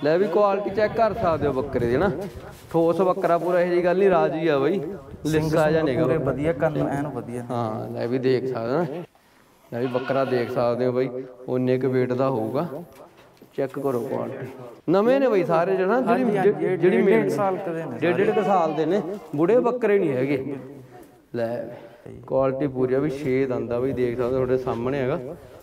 ਲੈ ਵੀ quality check ਕਰ ਸਕਦੇ ਹੋ ਬੱਕਰੇ ਦੀ ਨਾ, ਠੋਸ ਬੱਕਰਾ ਪੂਰਾ, ਇਹੋ ਜਿਹੀ ਗੱਲ ਨਹੀਂ, ਰਾਜੀ ਆ ਬਈ, ਲਿੰਗਾ ਜਾਂ ਨਹੀਂਗਾ, ਵਧੀਆ ਕੰਨ ਐਨ ਵਧੀਆ। ਹਾਂ ਲੈ ਵੀ ਦੇਖ ਸਕਦੇ ਨਾ, ਲੈ ਵੀ ਬੱਕਰਾ ਦੇਖ ਸਕਦੇ ਹੋ ਬਈ, ਉਨੇ ਕੁ ਵੇਟ ਦਾ ਹੋਊਗਾ। ਚੈੱਕ ਕਰੋ ਕੁਆਲਿਟੀ, ਨਵੇਂ ਨੇ ਬਈ ਸਾਰੇ ਜਣਾ, ਜਿਹੜੀ ਡੇਢ ਸਾਲ ਕਦੇ ਨੇ, ਡੇਢ ਸਾਲ ਦੇ ਨੇ, ਬੁੜੇ ਬੱਕਰੇ ਨਹੀਂ ਹੈਗੇ। ਲੈ ਕੁਆਲਿਟੀ ਪੂਰੀ ਆ ਵੀ, 6 ਦੰਦ ਆ ਬਈ, ਦੇਖ ਸਕਦੇ ਤੁਹਾਡੇ ਸਾਹਮਣੇ ਹੈਗਾ।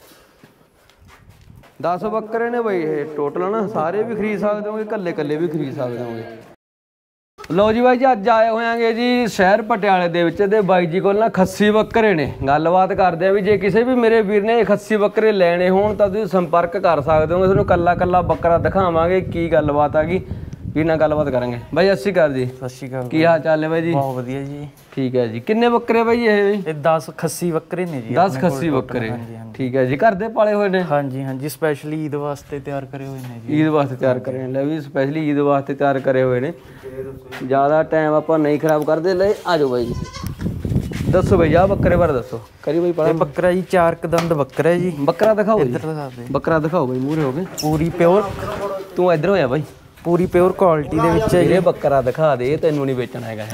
10 ਬੱਕਰੇ ਨੇ ਬਈ ਇਹ ਟੋਟਲ ਨਾ, ਸਾਰੇ ਵੀ ਖਰੀਦ ਸਕਦੇ ਹੋਗੇ, ਕੱਲੇ ਵੀ ਖਰੀਦ ਸਕਦੇ ਹੋਗੇ। ਲਓ ਜੀ ਬਾਈ ਜੀ, ਅੱਜ ਆਏ ਹੋਇਆਂਗੇ ਜੀ ਸ਼ਹਿਰ ਪਟਿਆਲੇ ਦੇ ਵਿੱਚ, ਤੇ ਬਾਈ ਜੀ ਕੋਲ ਨਾ ਖੱਸੀ ਬੱਕਰੇ ਨੇ। ਗੱਲਬਾਤ ਕਰਦੇ ਆ ਵੀ ਜੇ ਕਿਸੇ ਵੀ ਮੇਰੇ ਵੀਰ ਨੇ ਖੱਸੀ ਬੱਕਰੇ ਲੈਣੇ ਹੋਣ ਤਾਂ ਤੁਸੀਂ ਸੰਪਰਕ ਕਰ ਸਕਦੇ ਹੋਗੇ, ਤੁਹਾਨੂੰ ਕੱਲਾ ਬੱਕਰਾ ਦਿਖਾਵਾਂਗੇ, ਕੀ ਗੱਲਬਾਤ ਆ ਗਈ ਵੀ ਨਾਲ ਗੱਲਬਾਤ ਕਰਾਂਗੇ। ਬਾਈ ਸਤਿ ਸ਼੍ਰੀ ਅਕਾਲ ਜੀ। ਸਤਿ ਸ਼੍ਰੀ ਅਕਾਲ, ਕੀ ਹਾਲ ਚਾਲ ਹੈ ਬਾਈ ਜੀ? ਬਹੁਤ ਵਧੀਆ ਜੀ। ਠੀਕ ਹੈ ਜੀ, ਕਿੰਨੇ ਬੱਕਰੇ ਬਾਈ ਇਹ 10 ਖੱਸੀ ਬੱਕਰੇ ਨੇ ਜੀ। 10 ਖੱਸੀ ਬੱਕਰੇ, ਠੀਕ ਹੈ ਜੀ। ਘਰ ਦੇ ਪਾਲੇ ਹੋਏ ਨੇ? ਹਾਂਜੀ ਹਾਂਜੀ, ਸਪੈਸ਼ਲੀ ਈਦ ਵਾਸਤੇ ਤਿਆਰ ਕਰੇ ਹੋਏ ਨੇ ਜੀ। ਈਦ ਵਾਸਤੇ ਤਿਆਰ ਕਰੇ ਨੇ, ਲੈ ਵੀ ਸਪੈਸ਼ਲੀ ਈਦ ਵਾਸਤੇ ਤਿਆਰ ਕਰੇ ਹੋਏ ਨੇ। ਜ਼ਿਆਦਾ ਟਾਈਮ ਆਪਾਂ ਨਹੀਂ ਖਰਾਬ ਕਰਦੇ, ਲੈ ਆ ਜਾਓ ਬਾਈ ਜੀ, ਦੱਸੋ ਬਾਈ ਆ ਬੱਕਰੇ ਬਾਰੇ ਦੱਸੋ, ਕਰੀ ਬਾਈ ਪਾ। ਬੱਕਰਾ ਜੀ 4 ਦੰਦ ਬੱਕਰਾ ਹੈ ਜੀ। ਬੱਕਰਾ ਦਿਖਾਓ, ਇੱਧਰ ਦਿਖਾ ਦੇ, ਬੱਕਰਾ ਦਿਖਾਓ ਬਾਈ, ਮੂਹਰੇ ਹੋ ਗਏ। ਪੂਰੀ ਪਿਓਰ, ਤੂੰ ਇੱਧਰ ਹੋਇਆ ਬਾਈ, ਪੂਰੀ ਪਿਓਰ ਕੁਆਲਿਟੀ ਦੇ ਵਿੱਚ ਹੈ ਇਹ ਬੱਕਰਾ ਦਿਖਾ ਦੇ, ਤੈਨੂੰ ਨਹੀਂ ਵੇਚਣਾ ਹੈਗਾ।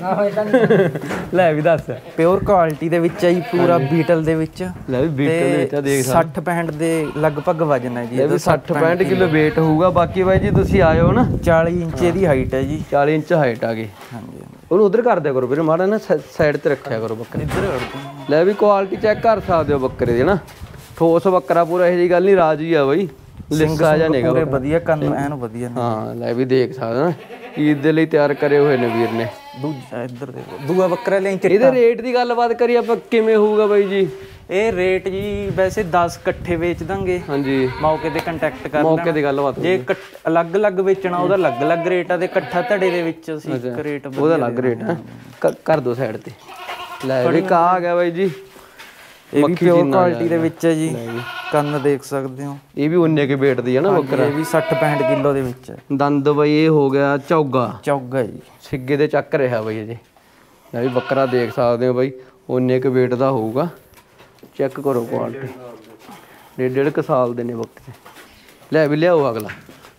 ਲੈ ਵੀ ਦੱਸ, ਪਿਓਰ ਕੁਆਲਿਟੀ ਦੇ ਵਿੱਚ ਹੈ ਜੀ, ਪੂਰਾ ਬੀਟਲ ਦੇ ਵਿੱਚ। ਲੈ ਵੀ ਬੀਟਲ ਦੇ ਵਿੱਚ ਦੇਖ 60-65 ਦੇ ਲਗਭਗ ਵਜਨ ਹੈ ਜੀ, ਇਹ ਵੀ 60-65 ਕਿਲੋ weight ਹੋਊਗਾ। ਬਾਕੀ ਬਾਈ ਜੀ ਤੁਸੀਂ ਆਇਓ ਨਾ, 40 ਇੰਚ ਦੀ ਹਾਈਟ ਹੈ ਜੀ, 40 ਇੰਚ ਹਾਈਟ ਆ ਗਈ। ਹਾਂਜੀ, ਉਹਨੂੰ ਉਧਰ ਕਰ ਦਿਆ ਕਰੋ ਵੀਰੇ, ਮਾੜਾ ਨਾ ਸਾਈਡ ਤੇ ਰੱਖਿਆ ਕਰੋ ਬੱਕਰੇ। ਇੱਧਰ ਲੈ ਵੀ ਕੁਆਲਿਟੀ ਚੈੱਕ ਕਰ ਸਕਦੇ ਹੋ ਬੱਕਰੇ ਦੀ ਨਾ, ਠੋਸ ਬੱਕਰਾ ਪੂਰਾ, ਇਹੋ ਜਿਹੀ ਗੱਲ ਨਹੀਂ, ਰਾਜੀ ਆ ਬਈ, ਲਿੰਗਾ ਜਾਂ ਨਹੀਂਗਾ, ਪੂਰੇ ਵਧੀਆ ਕੰਨ ਐਨ ਵਧੀਆ। ਹਾਂ ਲੈ ਵੀ ਦੇਖ ਸਕਦੇ ਨਾ, ਈਦ ਦੇ ਲਈ ਤਿਆਰ ਕਰੇ ਹੋਏ ਨੇ ਵੀਰ ਨੇ। ਦੂਜਾ ਇੱਧਰ ਦੇ ਦੂਆ ਬੱਕਰਾ ਲਈ ਇਹਦੇ ਰੇਟ ਦੀ ਗੱਲਬਾਤ ਕਰੀਏ ਆਪਾਂ, ਕਿਵੇਂ ਹੋਊਗਾ ਬਾਈ ਜੀ ਇਹ ਰੇਟ? ਜੀ ਵੈਸੇ 10 ਇਕੱਠੇ ਵੇਚ ਦਾਂਗੇ। ਹਾਂਜੀ, ਮੌਕੇ ਤੇ ਕੰਟੈਕਟ ਕਰ ਮੌਕੇ ਦੀ ਗੱਲਬਾਤ। ਜੇ ਅਲੱਗ-ਅਲੱਗ ਵੇਚਣਾ ਉਹਦਾ ਅਲੱਗ-ਅਲੱਗ ਰੇਟ ਆ, ਤੇ ਇਕੱਠਾ ਧੜੇ ਦੇ ਵਿੱਚ ਅਸੀਂ ਇੱਕ ਰੇਟ ਉਹਦਾ ਅਲੱਗ ਰੇਟ ਹੈ। ਕਰ ਦੋ ਸਾਈਡ ਤੇ। ਲੈ ਵੀ ਕਾ ਆ ਗਿਆ ਬਾਈ ਜੀ, ਇਹ ਵੀ ਪਿਓਰ ਕੁਆਲਿਟੀ ਦੇ ਵਿੱਚ ਹੈ ਜੀ, ਕੰਨ ਦੇਖ ਸਕਦੇ ਹੋ। ਇਹ ਵੀ ਉਨੇ ਕੇ weight ਦੀ ਹੈ ਨਾ ਬੱਕਰਾ, ਇਹ ਵੀ 60-65 ਕਿਲੋ ਦੇ ਵਿੱਚ ਹੈ। ਦੰਦ ਬਈ ਇਹ ਹੋ ਗਿਆ ਚੌਗਾ ਜੀ, ਸਿੱਗੇ ਦੇ ਚੱਕ ਰਿਹਾ ਬਈ ਜੀ। ਲੈ ਵੀ ਬੱਕਰਾ ਦੇਖ ਸਕਦੇ ਹੋ ਬਈ, ਉਨੇ ਕੇ weight ਦਾ ਹੋਊਗਾ। ਚੈੱਕ ਕਰੋ ਕੁਆਲਿਟੀ, 1.5 ਸਾਲ ਦੇ ਨੇ ਬੱਕਰੇ। ਲੈ ਵੀ ਲਿਆਓ ਅਗਲਾ,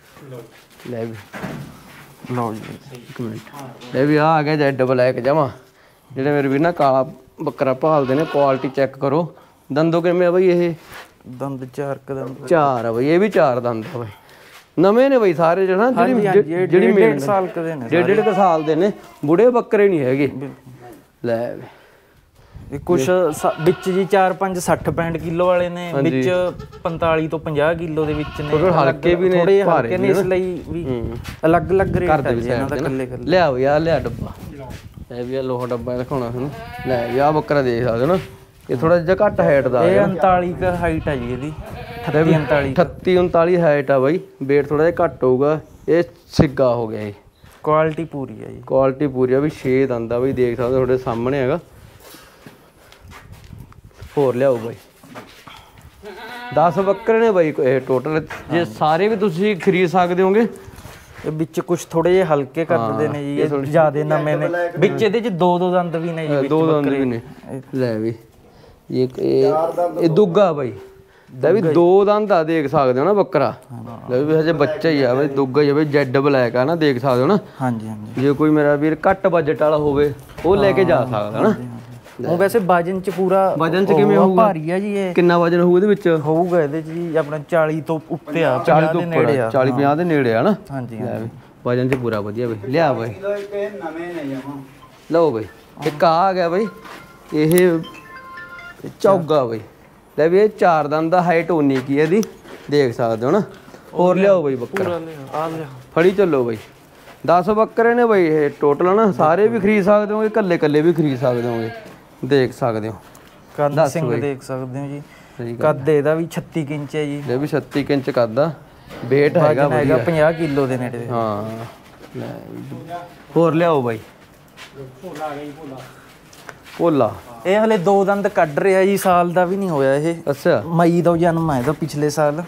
ਲੈ ਵੀ ਲਓ ਜੀ, ਇੱਕ ਮਿੰਟ। ਲੈ ਵੀ ਆ ਗਿਆ ਜੈਡ ਬਲੈਕ ਜਮਾ, ਜਿਹੜੇ ਮੇਰੇ ਵੀਰ ਨਾ ਕਾਲਾ ਬੱਕਰਾ ਭਾਲਦੇ ਨੇ। ਕੁਆਲਿਟੀ ਚੈੱਕ ਕਰੋ, ਦੰਦੋਂ ਕਿਵੇਂ ਆ ਬਈ? ਇਹ ਦੰਦ 4 ਦੰਦ, 4 ਆ ਬਈ, ਇਹ ਵੀ 4 ਦੰਦ ਆ ਬਈ, ਨਵੇਂ ਨੇ ਬਈ ਸਾਰੇ ਜਣਾ, ਜਿਹੜੀ 1.5 ਸਾਲ ਕਦੇ ਨੇ, 1.5 ਸਾਲ ਦੇ ਨੇ, ਬੁੜੇ ਬੱਕਰੇ ਨਹੀਂ ਹੈਗੇ। ਲੈ ਇਹ ਕੁਛ ਵਿੱਚ ਜੀ 4-5 60-65 ਕਿਲੋ ਵਾਲੇ ਨੇ, ਵਿੱਚ 45 ਤੋਂ 50 ਕਿਲੋ ਦੇ ਵਿੱਚ ਨੇ, ਹਲਕੇ ਵੀ ਨੇ, ਭਾਰੇ ਨੇ, ਇਸ ਲਈ ਵੀ ਅਲੱਗ-ਅਲੱਗ ਰੇਟ ਹੈ ਜੀ ਇਹਨਾਂ ਦਾ। ਕੱਲੇ ਲਿਆਓ ਯਾਰ, ਲਿਆ ਡੱਬਾ, ਇਹ ਵੀ ਲੋਹਾ ਡੱਬਾ ਦਿਖਾਉਣਾ ਤੁਹਾਨੂੰ। ਲੈ ਵੀ ਆਹ ਬੱਕਰਾ ਦੇਖ ਸਕਦੇ ਹੋ ਨਾ, ਇਹ ਥੋੜਾ ਜਿਹਾ ਘੱਟ ਹਾਈਟ ਦਾ, ਇਹ 39 ਕ ਹਾਈਟ ਹੈ ਜੀ ਇਹਦੀ, 38-39 ਹਾਈਟ ਆ ਬਾਈ, weight ਥੋੜਾ ਜਿਹਾ ਘੱਟ ਹੋਊਗਾ। ਇਹ ਸਿੱਗਾ ਹੋ ਗਿਆ, ਇਹ ਕੁਆਲਿਟੀ ਪੂਰੀ ਹੈ ਜੀ, ਕੁਆਲਿਟੀ ਪੂਰੀ ਆ ਵੀ। 6 ਦੰਦ ਆ ਬਈ, ਦੇਖ ਸਕਦੇ ਤੁਹਾਡੇ ਸਾਹਮਣੇ ਹੈਗਾ। ਹੋਰ ਲਿਆਓ ਬਾਈ, 10 ਬੱਕਰੇ ਨੇ ਬਾਈ ਇਹ ਟੋਟਲ, ਜੇ ਸਾਰੇ ਵੀ ਤੁਸੀਂ ਖਰੀਦ ਸਕਦੇ ਹੋਗੇ। ਵਿੱਚ ਕੁਝ ਥੋੜੇ ਜਿਹੇ ਹਲਕੇ ਕਰਦੇ ਨੇ ਜੀ, ਇਹ ਜ਼ਿਆਦੇ ਨਵੇਂ ਨੇ, ਵਿੱਚ ਇਹਦੇ ਚ 2 ਦੰਦ ਵੀ ਨੇ ਜੀ, 2 ਦੰਦ ਵੀ ਨੇ। ਲੈ ਵੀ ਇਹ ਦੁੱਗਾ ਬਾਈ, ਲੈ ਵੀ 2 ਦੰਦ ਆ, ਦੇਖ ਸਕਦੇ ਹੋ ਨਾ ਬੱਕਰਾ। ਲੈ ਵੀ ਹਜੇ ਬੱਚਾ ਹੀ ਆ ਬਈ, ਦੁੱਗਾ ਹੀ ਆ ਬਈ, ਜੈਡ ਬਲੈਕ ਆ ਨਾ, ਦੇਖ ਸਕਦੇ ਹੋ ਨਾ। ਹਾਂਜੀ ਹਾਂਜੀ, ਜੇ ਕੋਈ ਮੇਰਾ ਵੀਰ ਘੱਟ ਬਜਟ ਵਾਲਾ ਹੋਵੇ ਉਹ ਲੈ ਕੇ ਜਾ ਸਕਦਾ ਨਾ। ਉਹ ਵੈਸੇ ਵਜਨ ਚ ਪੂਰਾ, ਵਜਨ ਚ ਕਿਵੇਂ ਹੋਊਗਾ? ਭਾਰੀ ਆ ਜੀ ਇਹ। ਕਿੰਨਾ ਵਜਨ ਹੋਊ ਇਹਦੇ ਵਿੱਚ? ਹੋਊਗਾ ਇਹਦੇ ਚ ਜੀ ਆਪਣਾ 40 ਤੋਂ ਉੱਤੇ ਆ, 40 ਤੋਂ ਉੱਪਰ, 40-50 ਦੇ ਨੇੜੇ ਆ ਨਾ। ਹਾਂਜੀ, ਵਜਨ ਚ ਪੂਰਾ ਵਧੀਆ ਬਈ। ਲਿਆ ਬਈ, ਲਓ ਬਈ, ਇੱਕ ਆ ਗਿਆ ਬਈ, ਇਹ ਚੌਗਾ ਬਈ। ਲੈ ਵੀ ਇਹ 4 ਦੰਦ ਦਾ, ਹਾਈਟ ਉਨੀ ਕੀ ਇਹਦੀ, ਦੇਖ ਸਕਦੇ ਹੋ ਨਾ। ਹੋਰ ਲਿਆਓ ਬਈ ਬੱਕਰਾ, ਫੜੀ ਚੱਲੋ ਬਈ। 10 ਬੱਕਰੇ ਨੇ ਬਈ ਇਹ ਟੋਟਲ ਨਾ, ਸਾਰੇ ਵੀ ਖਰੀਦ ਸਕਦੇ ਹੋਗੇ, ਕੱਲੇ ਵੀ ਖਰੀਦ ਸਕਦੇ ਹੋਗੇ, ਦੇਖ ਸਕਦੇ ਹੋ। ਕੱਦ ਸਿੰਘ ਦੇਖ ਸਕਦੇ ਹੋ ਜੀ, ਕੱਦ ਇਹਦਾ ਵੀ 36 ਇੰਚ ਹੈ ਜੀ। ਇਹ ਵੀ 36 ਇੰਚ ਕੱਦ ਆ, weight ਹੈਗਾ 50 ਕਿਲੋ ਦੇ ਨੇੜੇ। ਹਾਂ, ਹੋਰ ਲਿਆਓ ਬਾਈ, ਭੋਲਾ। ਇਹ ਹਲੇ 2 ਦੰਦ ਕੱਢ ਰਿਹਾ ਜੀ, ਸਾਲ ਦਾ ਵੀ ਨਹੀਂ ਹੋਇਆ ਇਹ। ਅੱਛਾ, ਮਈ ਦਾ ਜਨਮ ਹੈ ਇਹਦਾ, ਪਿਛਲੇ ਸਾਲ।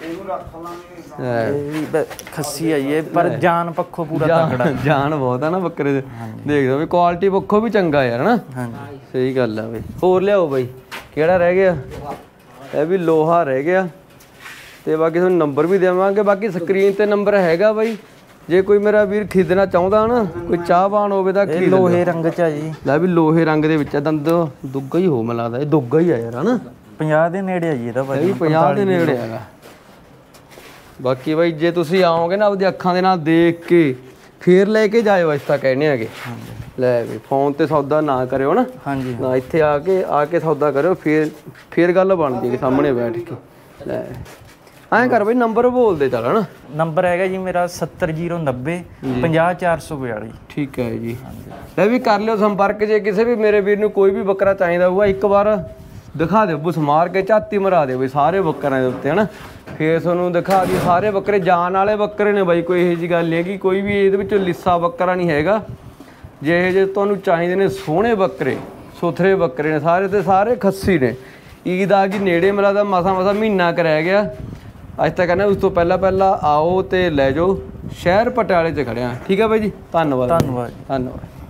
ਖੱਸੀ ਆਈ ਹੈ, ਪਰ ਜਾਨ ਪੱਖੋਂ ਪੂਰਾ ਤਕੜਾ, ਜਾਨ ਬਹੁਤ ਆ ਨਾ ਬੱਕਰੇ ਦੇ। ਦੇਖਦੇ ਵੀ ਕੁਆਲਿਟੀ ਪੱਖੋਂ ਵੀ ਚੰਗਾ ਯਾਰ ਨਾ। ਹਾਂਜੀ, ਸਹੀ ਗੱਲ ਆ ਬਈ। ਹੋਰ ਲਿਆਓ ਬਾਈ, ਕਿਹੜਾ ਰਹਿ ਗਿਆ? ਇਹ ਵੀ ਲੋਹਾ ਰਹਿ ਗਿਆ, ਤੇ ਬਾਕੀ ਤੁਹਾਨੂੰ ਨੰਬਰ ਵੀ ਦੇਵਾਂਗੇ, ਬਾਕੀ ਸਕਰੀਨ ਤੇ ਨੰਬਰ ਹੈਗਾ ਬਾਈ, ਜੇ ਕੋਈ ਮੇਰਾ ਵੀਰ ਖਰੀਦਣਾ ਚਾਹੁੰਦਾ ਨਾ, ਕੋਈ ਚਾਹਵਾਨ ਹੋਵੇ ਤਾਂ ਖਰੀਦ ਲੋਹੇ ਰੰਗ ਚ ਆ ਜੀ। ਲੈ ਵੀ ਲੋਹੇ ਰੰਗ ਦੇ ਵਿੱਚ ਆ, ਦੰਦ ਦੁੱਗਾ ਹੀ ਹੋ ਮੈਨੂੰ ਲੱਗਦਾ, ਇਹ ਦੁੱਗਾ ਹੀ ਆ ਯਾਰ ਹਨਾ। 50 ਦੇ ਨੇੜੇ ਆ ਜੀ ਇਹਦਾ ਭਾਜੀ। ਇਹ 50 ਦੇ ਨੇੜੇ ਹੈਗਾ। ਬਾਕੀ ਬਾਈ ਜੇ ਤੁਸੀਂ ਆਓਗੇ ਨਾ ਆਪਦੀ ਅੱਖਾਂ ਦੇ ਨਾਲ ਦੇਖ ਕੇ ਫੇਰ ਲੈ ਕੇ ਜਾਇਓ, ਅਸੀਂ ਤਾਂ ਕਹਿੰਦੇ ਹੈਗੇ। ਲੈ ਵੀ ਫੋਨ ਤੇ ਸੌਦਾ ਨਾ ਕਰਿਓ ਨਾ, ਹਾਂਜੀ ਨਾ ਇੱਥੇ ਆ ਕੇ ਸੌਦਾ ਕਰਿਓ, ਫੇਰ ਗੱਲ ਬਣਦੀ ਹੈ ਸਾਹਮਣੇ ਬੈਠ ਕੇ। ਲੈ ਐਂ ਕਰ ਬਈ ਨੰਬਰ ਬੋਲ ਦੇ ਚੱਲ ਹਨਾ। ਨੰਬਰ ਹੈਗਾ ਜੀ ਮੇਰਾ 70090 50442। ਠੀਕ ਹੈ ਜੀ, ਲੈ ਵੀ ਕਰ ਲਿਓ ਸੰਪਰਕ। ਜੇ ਕਿਸੇ ਵੀ ਮੇਰੇ ਵੀਰ ਨੂੰ ਕੋਈ ਵੀ ਬੱਕਰਾ ਚਾਹੀਦਾ ਹੋਊਗਾ, ਇੱਕ ਵਾਰ ਦਿਖਾ ਦਿਓ, ਬੁਸ ਮਾਰ ਕੇ ਝਾਤੀ ਮਰਾ ਦਿਓ ਬਈ ਸਾਰੇ ਬੱਕਰਿਆਂ ਦੇ ਉੱਤੇ ਹਨਾ। ਫੇਰ ਤੁਹਾਨੂੰ ਦਿਖਾ ਦਿਓ ਸਾਰੇ ਬੱਕਰੇ ਜਾਨ ਵਾਲੇ ਬੱਕਰੇ ਨੇ ਬਾਈ, ਕੋਈ ਇਹੋ ਜਿਹੀ ਗੱਲ ਨਹੀਂ ਹੈਗੀ, ਕੋਈ ਵੀ ਇਹਦੇ ਵਿੱਚੋਂ ਲਿੱਸਾ ਬੱਕਰਾ ਨਹੀਂ ਹੈਗਾ। ਜੇ ਤੁਹਾਨੂੰ ਚਾਹੀਦੇ ਨੇ ਸੋਹਣੇ ਬੱਕਰੇ, ਸੁਥਰੇ ਬੱਕਰੇ ਨੇ ਸਾਰੇ, ਤੇ ਸਾਰੇ ਖੱਸੀ ਨੇ। ਈਦ ਆ ਗਈ ਨੇੜੇ, ਮੇਰਾ ਤਾਂ ਮਸਾ ਮਹੀਨਾ ਕੁ ਰਹਿ ਗਿਆ। ਅੱਜ ਤੱਕ ਕਹਿੰਦਾ ਉਸ ਤੋਂ ਪਹਿਲਾਂ ਆਓ ਤੇ ਲੈ ਜਾਓ। ਸ਼ਹਿਰ ਪਟਿਆਲੇ 'ਚ ਖੜਿਆ। ਠੀਕ ਹੈ ਬਾਈ ਜੀ, ਧੰਨਵਾਦ। ਧੰਨਵਾਦ।